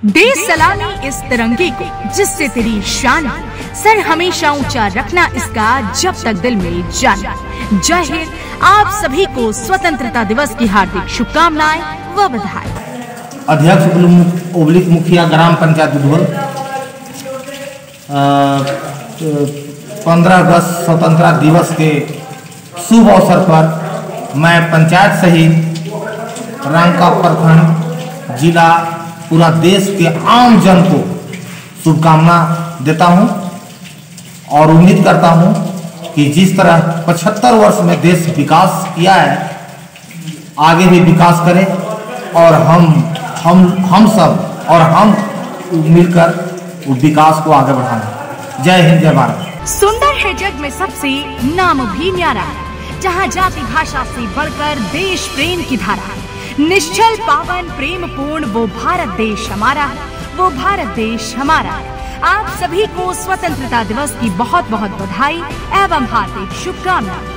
देश सलामी इस तिरंगे को जिससे तेरी शान है, सर हमेशा ऊंचा रखना इसका जब तक दिल में जान। जय हिंद। आप सभी को स्वतंत्रता दिवस की हार्दिक शुभकामनाएं व बधाई। अध्यक्ष ओब्लिक मुखिया ग्राम पंचायत दुधोल 15 अगस्त स्वतंत्रता दिवस के शुभ अवसर पर मैं पंचायत सहित रांका प्रखंड जिला पूरा देश के आम जन को शुभकामना देता हूं और उम्मीद करता हूं कि जिस तरह 75 वर्ष में देश विकास किया है आगे भी विकास करें और हम सब और हम मिलकर विकास को आगे बढ़ाएं। जय हिंद, जय भारत। सुंदर है जग में सबसे नाम भी न्यारा है, जहाँ जाति भाषा से बढ़कर देश प्रेम की धारा है। निश्चल पावन प्रेम पूर्ण वो भारत देश हमारा है, वो भारत देश हमारा है। आप सभी को स्वतंत्रता दिवस की बहुत बहुत बधाई एवं हार्दिक शुभकामनाएं।